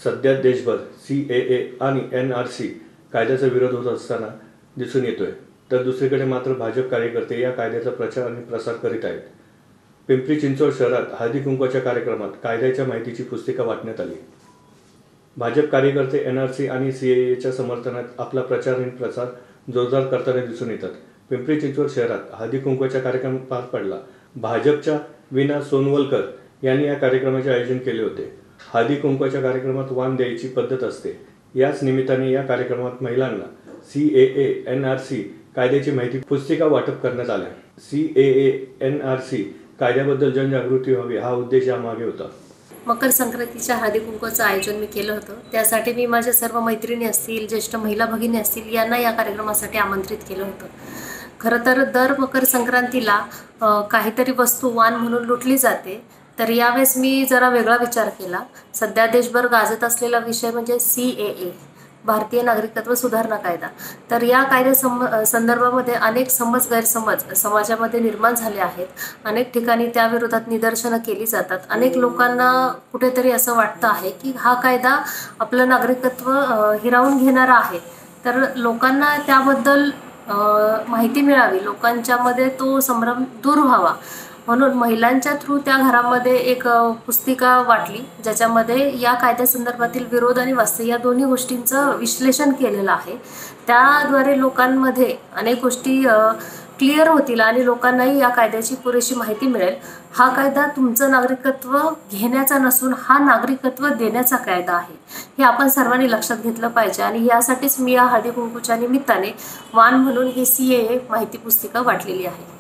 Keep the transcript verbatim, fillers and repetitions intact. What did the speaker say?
सध्या देशभर C A ए आणि एन आर सी कायद्याचा विरोध होत असताना दिसून येतोय, तर दुसरीकडे मात्र भाजप कार्यकर्ते या कायद्याचा प्रचार आणि प्रसार करीत आहेत. पिंपरी चिंचवड शहरात हळदी कुंकवाच्या कार्यक्रमात कायद्याच्या माहितीची पुस्तिका वाटण्यात आली. भाजप कार्यकर्ते एन आर सी आणि सी ए एच्या समर्थनात आपला प्रचार आणि प्रसार जोरदार करताना दिसून येतात. पिंपरी चिंचवड शहरात हळदी कुंकवाचा कार्यक्रम पार पडला. भाजपच्या विना सोनवलकर यांनी या कार्यक्रमाचे आयोजन केले होते. हळदी कुंकवाच्या कार्यक्रमात वाण द्यायची पद्धत असते. याच निमित्ताने या कार्यक्रमात महिलांना C A A N R C कायद्याची माहिती पुस्तिका वाटप करण्यात आल्या. C A A N R C कायद्याबद्दल जनजागृती व्हावी हा उद्देश यामागे होता. मकर संक्रांतीच्या हळदी कुंकवाचं आयोजन मी केलं होतं. त्यासाठी मी माझ्या सर्व मैत्रिणी असतील, ज्येष्ठ महिला भगिनी असतील यांना या कार्यक्रमासाठी आमंत्रित केलं होतं. खरं तर दर मकर संक्रांतीला काहीतरी वस्तू वाण म्हणून लुटली जाते. तर यावेळेस मी जरा वेगळा विचार केला. सध्या देशभर गाजत असलेला विषय म्हणजे सी ए ए भारतीय नागरिकत्व सुधारणा कायदा. तर या कायद्या सम संदर्भामध्ये अनेक समज गैरसमज समाजामध्ये निर्माण झाले आहेत. अनेक ठिकाणी त्याविरोधात निदर्शनं केली जातात. अनेक लोकांना कुठेतरी असं वाटतं आहे की हा कायदा आपलं नागरिकत्व हिरावून घेणारा आहे. तर लोकांना त्याबद्दल माहिती मिळावी, लोकांच्यामध्ये तो संभ्रम दूर व्हावा म्हणून महिलांच्या थ्रू त्या घरामध्ये एक पुस्तिका वाटली, ज्याच्यामध्ये या कायद्यासंदर्भातील विरोध आणि वास्तव या दोन्ही गोष्टींचं विश्लेषण केलेलं आहे. त्याद्वारे लोकांमध्ये अनेक गोष्टी क्लिअर होतील आणि लोकांनाही या कायद्याची पुरेशी माहिती मिळेल. हा कायदा तुमचं नागरिकत्व घेण्याचा नसून हा नागरिकत्व देण्याचा कायदा आहे, हे आपण सर्वांनी लक्षात घेतलं पाहिजे. आणि यासाठीच मी या हळदी कुंकूच्या निमित्ताने वाण म्हणून ही सी ए ए माहिती पुस्तिका वाटलेली आहे.